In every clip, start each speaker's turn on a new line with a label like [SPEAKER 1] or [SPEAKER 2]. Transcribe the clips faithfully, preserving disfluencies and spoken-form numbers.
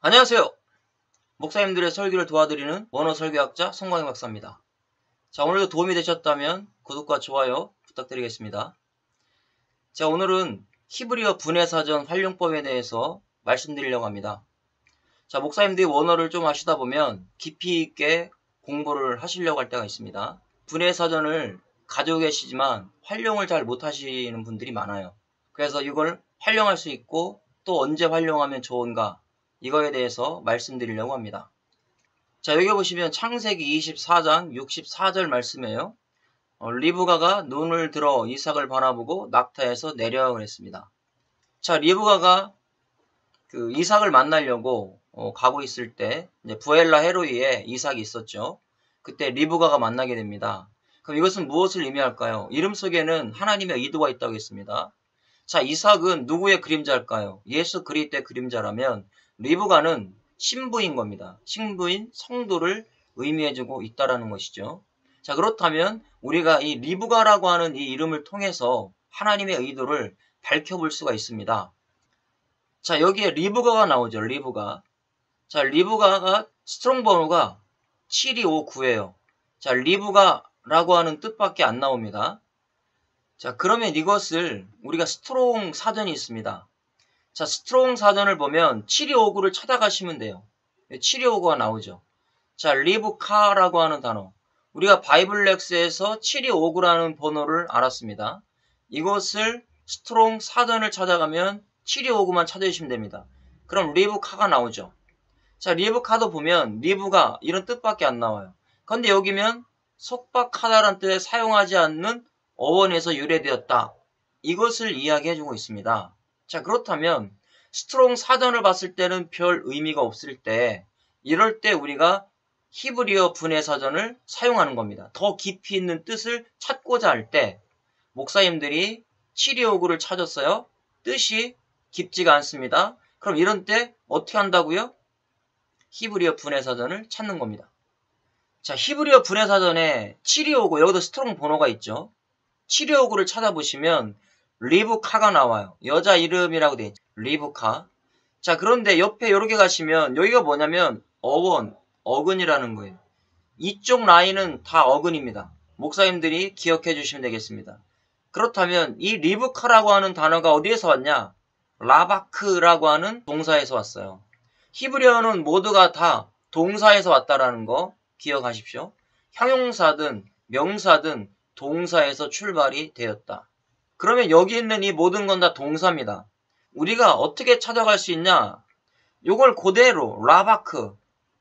[SPEAKER 1] 안녕하세요. 목사님들의 설교를 도와드리는 원어 설교학자 송광희 박사입니다. 자, 오늘도 도움이 되셨다면 구독과 좋아요 부탁드리겠습니다. 자, 오늘은 히브리어 분해사전 활용법에 대해서 말씀드리려고 합니다. 자, 목사님들이 원어를 좀 하시다 보면 깊이 있게 공부를 하시려고 할 때가 있습니다. 분해사전을 가지고 계시지만 활용을 잘 못하시는 분들이 많아요. 그래서 이걸 활용할 수 있고 또 언제 활용하면 좋은가, 이거에 대해서 말씀드리려고 합니다. 자, 여기 보시면 창세기 이십사 장 육십사 절 말씀이에요. 어, 리브가가 눈을 들어 이삭을 바라보고 낙타에서 내려 그랬습니다. 자, 리브가가 그 이삭을 만나려고 어, 가고 있을 때 이제 부엘라 헤로이에 이삭이 있었죠. 그때 리브가가 만나게 됩니다. 그럼 이것은 무엇을 의미할까요? 이름 속에는 하나님의 의도가 있다고 했습니다. 자, 이삭은 누구의 그림자일까요? 예수 그리스도의 그림자라면 리브가는 신부인 겁니다. 신부인 성도를 의미해주고 있다라는 것이죠. 자, 그렇다면 우리가 이 리브가라고 하는 이 이름을 통해서 하나님의 의도를 밝혀볼 수가 있습니다. 자, 여기에 리브가가 나오죠. 리브가. 자, 리브가가 스트롱 번호가 칠이오구예요. 자, 리브가라고 하는 뜻밖에 안 나옵니다. 자, 그러면 이것을 우리가 스트롱 사전이 있습니다. 자, 스트롱 사전을 보면 칠이오구를 찾아가시면 돼요. 칠이오구가 나오죠. 자, 리브카라고 하는 단어. 우리가 바이블렉스에서 칠이오구라는 번호를 알았습니다. 이것을 스트롱 사전을 찾아가면 칠이오구만 찾으시면 됩니다. 그럼 리브카가 나오죠. 자, 리브카도 보면 리브가 이런 뜻밖에 안 나와요. 그런데 여기면 속박하다라는 뜻에 사용하지 않는 어원에서 유래되었다. 이것을 이야기해주고 있습니다. 자, 그렇다면 스트롱 사전을 봤을 때는 별 의미가 없을 때, 이럴 때 우리가 히브리어 분해사전을 사용하는 겁니다. 더 깊이 있는 뜻을 찾고자 할 때 목사님들이 칠이오구를 찾았어요. 뜻이 깊지가 않습니다. 그럼 이런 때 어떻게 한다고요? 히브리어 분해사전을 찾는 겁니다. 자, 히브리어 분해사전에 칠이오구, 여기도 스트롱 번호가 있죠. 칠이오구를 찾아보시면 리브카가 나와요. 여자 이름이라고 돼 있죠. 리브카. 자, 그런데 옆에 이렇게 가시면 여기가 뭐냐면 어원, 어근이라는 거예요. 이쪽 라인은 다 어근입니다. 목사님들이 기억해 주시면 되겠습니다. 그렇다면 이 리브카라고 하는 단어가 어디에서 왔냐? 라바크라고 하는 동사에서 왔어요. 히브리어는 모두가 다 동사에서 왔다라는 거 기억하십시오. 형용사든 명사든 동사에서 출발이 되었다. 그러면 여기 있는 이 모든 건 다 동사입니다. 우리가 어떻게 찾아갈 수 있냐? 요걸 그대로 라바크.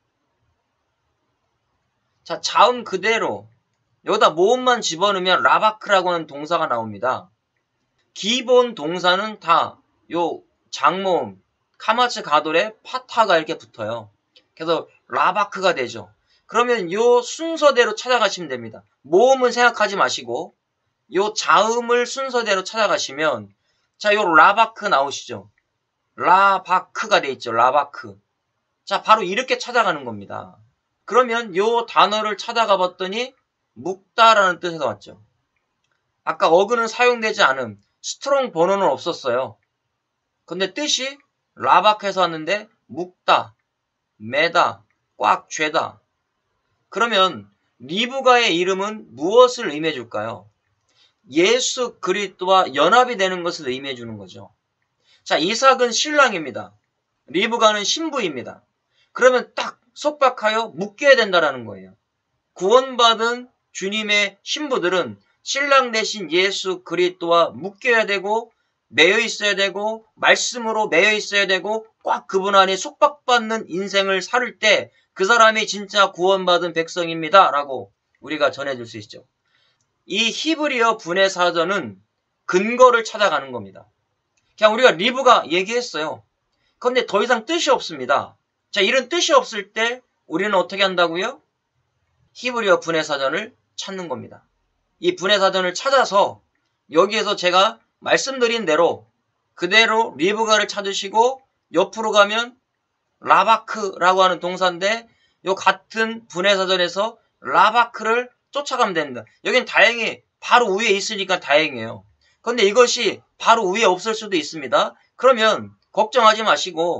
[SPEAKER 1] 자, 자음 그대로 여기다 모음만 집어넣으면 라바크라고 하는 동사가 나옵니다. 기본 동사는 다 요 장모음 카마츠 가돌에 파타가 이렇게 붙어요. 그래서 라바크가 되죠. 그러면 요 순서대로 찾아가시면 됩니다. 모음은 생각하지 마시고 요 자음을 순서대로 찾아가시면, 자, 요 라바크 나오시죠? 라바크가 돼 있죠. 라바크. 자, 바로 이렇게 찾아가는 겁니다. 그러면 요 단어를 찾아가 봤더니 묵다라는 뜻에서 왔죠. 아까 어근은 사용되지 않은 스트롱 번호는 없었어요. 근데 뜻이 라바크에서 왔는데 묵다, 매다, 꽉 죄다. 그러면 리브가의 이름은 무엇을 의미해 줄까요? 예수 그리스도와 연합이 되는 것을 의미해 주는 거죠. 자, 이삭은 신랑입니다. 리브가는 신부입니다. 그러면 딱 속박하여 묶여야 된다라는 거예요. 구원받은 주님의 신부들은 신랑 대신 예수 그리스도와 묶여야 되고 매여 있어야 되고 말씀으로 매여 있어야 되고 꽉 그분 안에 속박받는 인생을 살을 때 그 사람이 진짜 구원받은 백성입니다 라고 우리가 전해줄 수 있죠. 이 히브리어 분해사전은 근거를 찾아가는 겁니다. 그냥 우리가 리브가 얘기했어요. 그런데 더 이상 뜻이 없습니다. 자, 이런 뜻이 없을 때 우리는 어떻게 한다고요? 히브리어 분해사전을 찾는 겁니다. 이 분해사전을 찾아서 여기에서 제가 말씀드린 대로 그대로 리브가를 찾으시고 옆으로 가면 라바크라고 하는 동사인데 요 같은 분해사전에서 라바크를 쫓아가면 됩니다. 여긴 다행히 바로 위에 있으니까 다행이에요. 그런데 이것이 바로 위에 없을 수도 있습니다. 그러면 걱정하지 마시고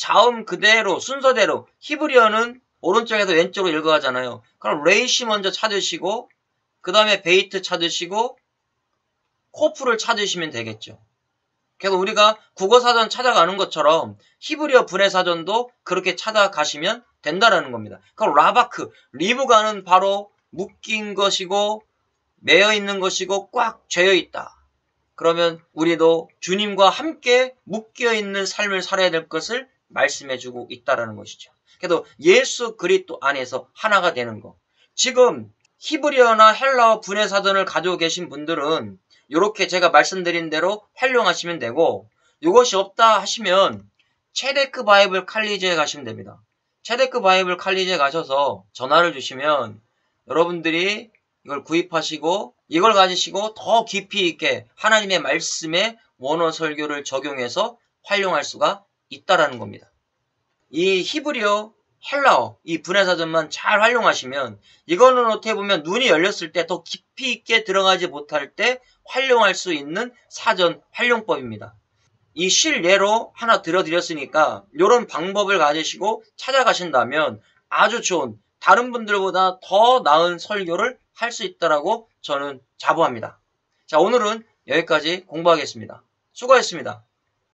[SPEAKER 1] 자음 그대로 순서대로 히브리어는 오른쪽에서 왼쪽으로 읽어가잖아요. 그럼 레이시 먼저 찾으시고 그 다음에 베이트 찾으시고 코프를 찾으시면 되겠죠. 그래서 우리가 국어사전 찾아가는 것처럼 히브리어 분해사전도 그렇게 찾아가시면 된다라는 겁니다. 그럼 라바크, 리브가는 바로 묶인 것이고 매여 있는 것이고 꽉 죄어 있다. 그러면 우리도 주님과 함께 묶여 있는 삶을 살아야 될 것을 말씀해주고 있다라는 것이죠. 그래도 예수 그리스도 안에서 하나가 되는 거. 지금 히브리어나 헬라어 분해사전을 가지고 계신 분들은 이렇게 제가 말씀드린 대로 활용하시면 되고, 이것이 없다 하시면 체데크 바이블 칼리지에 가시면 됩니다. 체데크 바이블 칼리지에 가셔서 전화를 주시면 여러분들이 이걸 구입하시고 이걸 가지시고 더 깊이 있게 하나님의 말씀에 원어 설교를 적용해서 활용할 수가 있다라는 겁니다. 이 히브리어, 헬라어, 이 분해사전만 잘 활용하시면 이거는 어떻게 보면 눈이 열렸을 때 더 깊이 있게 들어가지 못할 때 활용할 수 있는 사전 활용법입니다. 이 실예로 하나 들어드렸으니까 이런 방법을 가지시고 찾아가신다면 아주 좋은, 다른 분들보다 더 나은 설교를 할 수 있다라고 저는 자부합니다. 자, 오늘은 여기까지 공부하겠습니다. 수고하셨습니다.